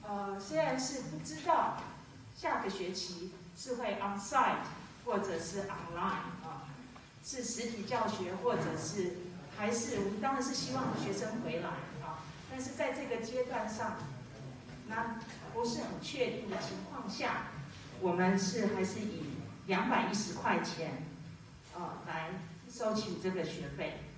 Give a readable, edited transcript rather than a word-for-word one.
虽然是不知道下个学期是会 on-site 或者是 online 啊，是实体教学或者是还是我们当然是希望学生回来啊，但是在这个阶段上，那不是很确定的情况下，我们还是以210块钱来收取这个学费。